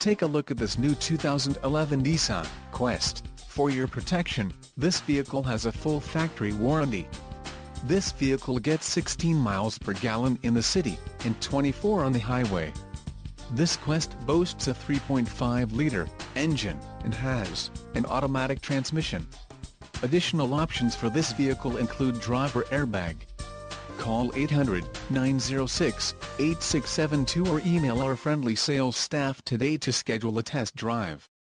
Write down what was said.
Take a look at this new 2011 Nissan Quest. For your protection, this vehicle has a full factory warranty. This vehicle gets 16 miles per gallon in the city, and 24 on the highway. This Quest boasts a 3.5-liter engine, and has an automatic transmission. Additional options for this vehicle include driver airbag. Call 800-906-8672 or email our friendly sales staff today to schedule a test drive.